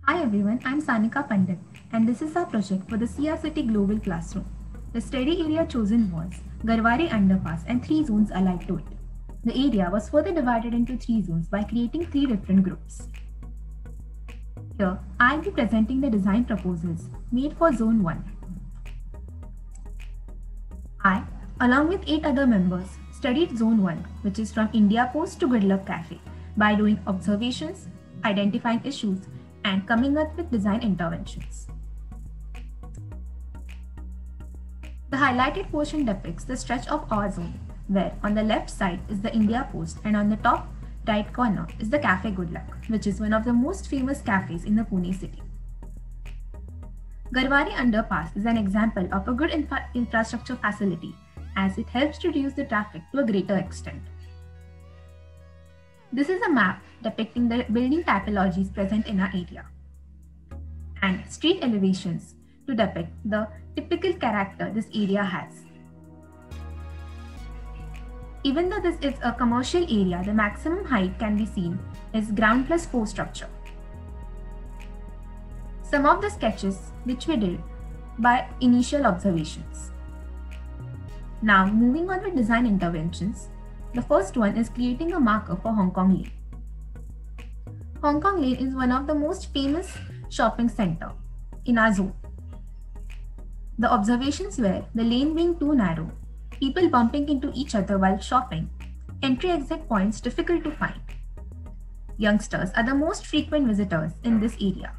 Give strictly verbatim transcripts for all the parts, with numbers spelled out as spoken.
Hi everyone, I'm Sanika Pandit and this is our project for the C R City Global Classroom. The study area chosen was Garwari Underpass and three zones allied to it. The area was further divided into three zones by creating three different groups. Here, I'll be presenting the design proposals made for Zone one. I, along with eight other members, studied Zone one, which is from India Post to Good Luck Cafe, by doing observations, identifying issues, and coming up with design interventions. The highlighted portion depicts the stretch of our zone, where on the left side is the India Post and on the top right corner is the Cafe Good Luck, which is one of the most famous cafes in the Pune city. Garwari Underpass is an example of a good infra infrastructure facility as it helps reduce the traffic to a greater extent. This is a map depicting the building typologies present in our area and street elevations to depict the typical character this area has. Even though this is a commercial area, the maximum height can be seen is ground plus four structure. Some of the sketches which we did by initial observations. Now moving on with design interventions. The first one is creating a marker for Hong Kong Lane. Hong Kong Lane is one of the most famous shopping center in our zone. The observations were the lane being too narrow, people bumping into each other while shopping, entry-exit points difficult to find. Youngsters are the most frequent visitors in this area.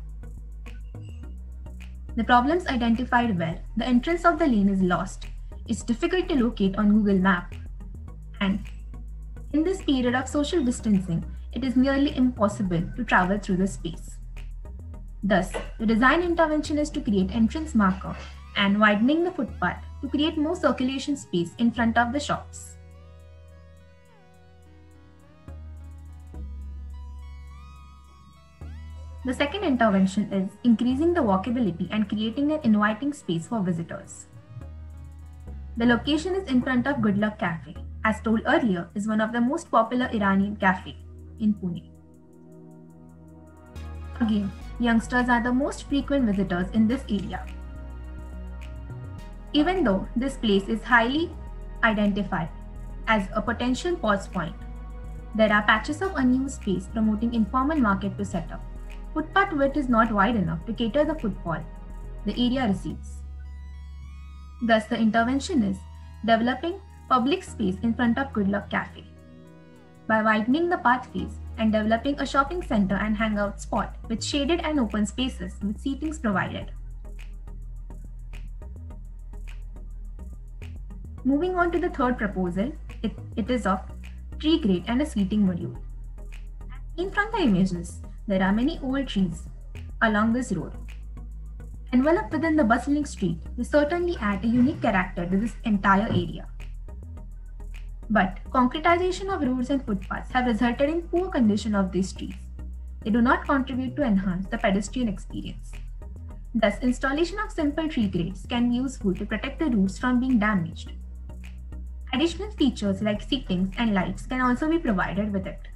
The problems identified were the entrance of the lane is lost, it's difficult to locate on Google Map, and in this period of social distancing, it is nearly impossible to travel through the space. Thus, the design intervention is to create entrance marker and widening the footpath to create more circulation space in front of the shops. The second intervention is increasing the walkability and creating an inviting space for visitors. The location is in front of Good Luck Cafe, as told earlier, is one of the most popular Iranian cafe in Pune. Again, youngsters are the most frequent visitors in this area. Even though this place is highly identified as a potential pause point, there are patches of unused space promoting informal market to set up. Footpath width is not wide enough to cater the footfall the area receives. Thus, the intervention is developing public space in front of Good Luck Cafe by widening the pathways and developing a shopping center and hangout spot with shaded and open spaces with seatings provided. Moving on to the third proposal, it, it is of tree grate and a seating module. As seen from the images, there are many old trees along this road. Enveloped within the bustling street, they certainly add a unique character to this entire area. But concretization of roads and footpaths have resulted in poor condition of these trees. They do not contribute to enhance the pedestrian experience. Thus, installation of simple tree grates can be useful to protect the routes from being damaged. Additional features like seatings and lights can also be provided with it.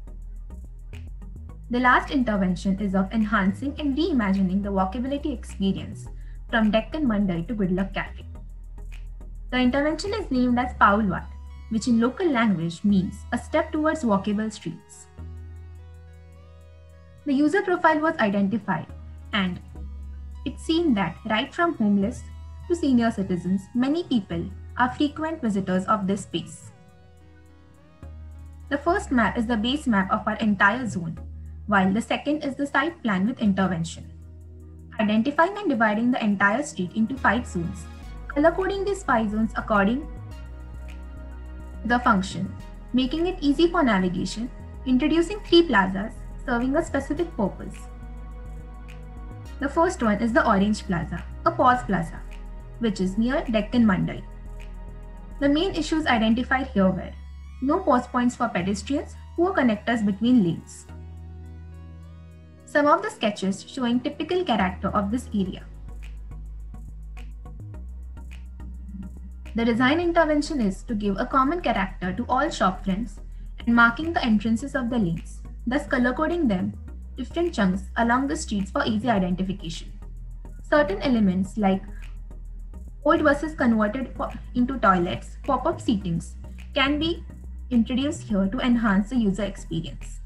The last intervention is of enhancing and reimagining the walkability experience from Deccan Mandai to Good Luck Cafe. The intervention is named as Paulwat, which in local language means a step towards walkable streets. The user profile was identified and it's seen that right from homeless to senior citizens, many people are frequent visitors of this space. The first map is the base map of our entire zone, while the second is the site plan with intervention. Identifying and dividing the entire street into five zones, color coding these five zones according to the function, making it easy for navigation, introducing three plazas serving a specific purpose. The first one is the Orange Plaza, a pause plaza, which is near Deccan Mandai. The main issues identified here were no pause points for pedestrians, poor connectors between lanes. Some of the sketches showing typical character of this area. The design intervention is to give a common character to all shop fronts and marking the entrances of the lanes, thus color coding them different chunks along the streets for easy identification. Certain elements like old buses converted into toilets, pop-up seatings can be introduced here to enhance the user experience.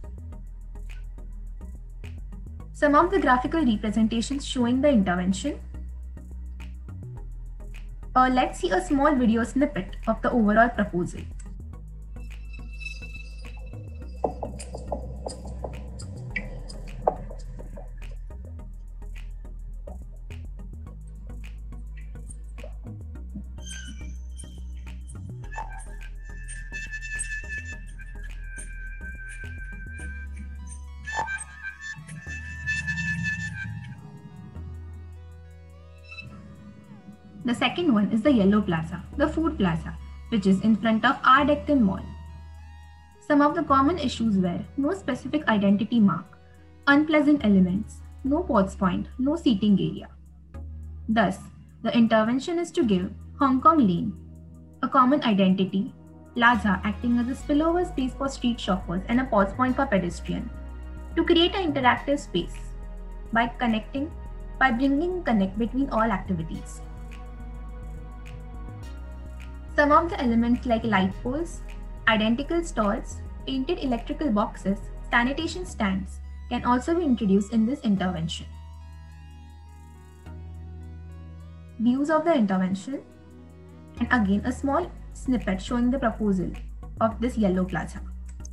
Some of the graphical representations showing the intervention. Uh, let's see a small video snippet of the overall proposal. The second one is the Yellow Plaza, the food plaza, which is in front of Ardecton Mall. Some of the common issues were no specific identity mark, unpleasant elements, no POTS point, no seating area. Thus, the intervention is to give Hong Kong Lane a common identity, plaza acting as a spillover space for street shoppers and a POTS point for pedestrian, to create an interactive space by connecting, by bringing connect between all activities. Some of the elements like light poles, identical stalls, painted electrical boxes, sanitation stands can also be introduced in this intervention. Views of the intervention, and again a small snippet showing the proposal of this Yellow Plaza.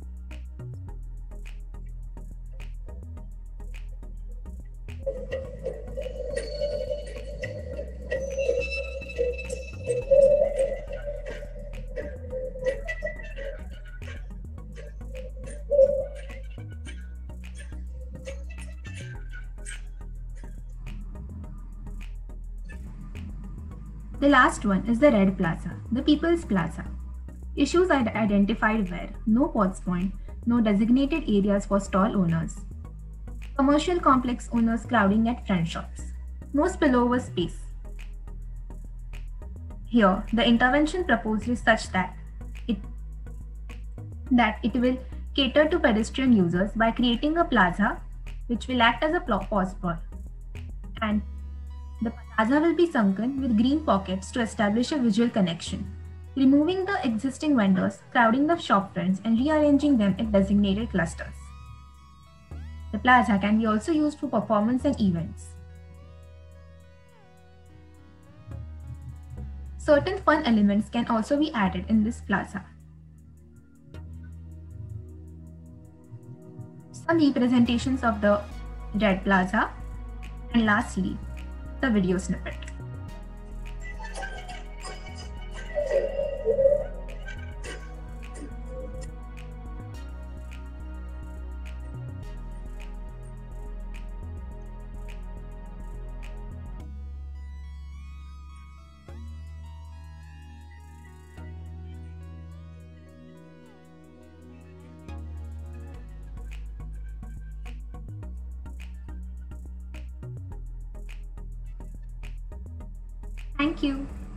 The last one is the Red Plaza, the People's Plaza. Issues identified were no POTS point, no designated areas for stall owners, commercial complex owners crowding at front shops, no spillover space. Here, the intervention proposed is such that it, that it will cater to pedestrian users by creating a plaza which will act as a pause point, and the plaza will be sunken with green pockets to establish a visual connection, removing the existing vendors, crowding the shop fronts, and rearranging them in designated clusters. The plaza can be also used for performance and events. Certain fun elements can also be added in this plaza. Some representations of the Red Plaza, and lastly, the video snippet. Thank you.